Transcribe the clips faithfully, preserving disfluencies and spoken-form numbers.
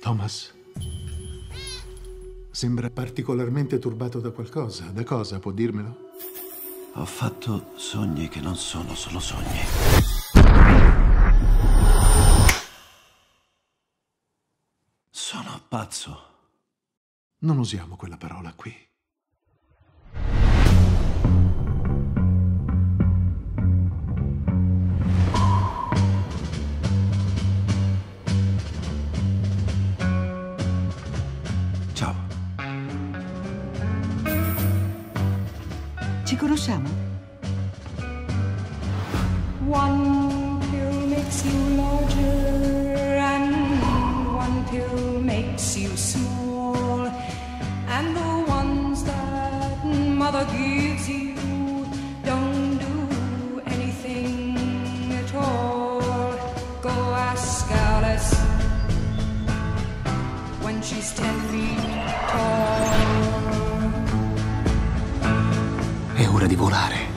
Thomas, sembra particolarmente turbato da qualcosa. Da cosa? Può dirmelo? Ho fatto sogni che non sono solo sogni. Sono pazzo. Non usiamo quella parola qui. Ciao. Ci conosciamo? One pill makes you larger and one pill makes you small, and the ones that mother gives you don't do anything at all. Go ask Alice when she's ten feet tall. È ora di volare.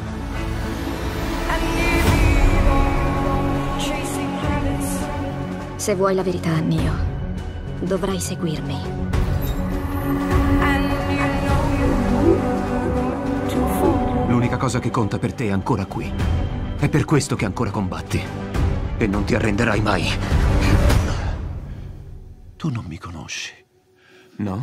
Se vuoi la verità, Neo, dovrai seguirmi. L'unica cosa che conta per te è ancora qui. È per questo che ancora combatti. E non ti arrenderai mai. Tu non mi conosci, no?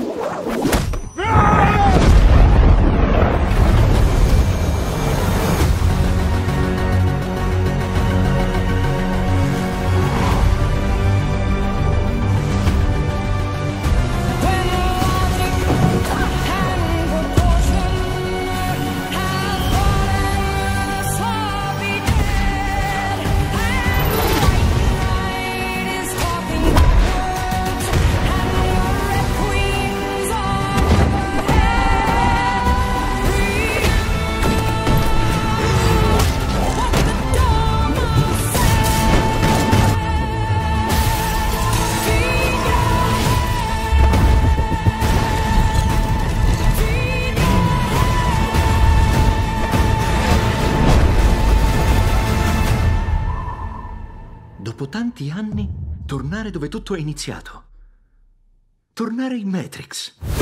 Dopo tanti anni, tornare dove tutto è iniziato. Tornare in Matrix.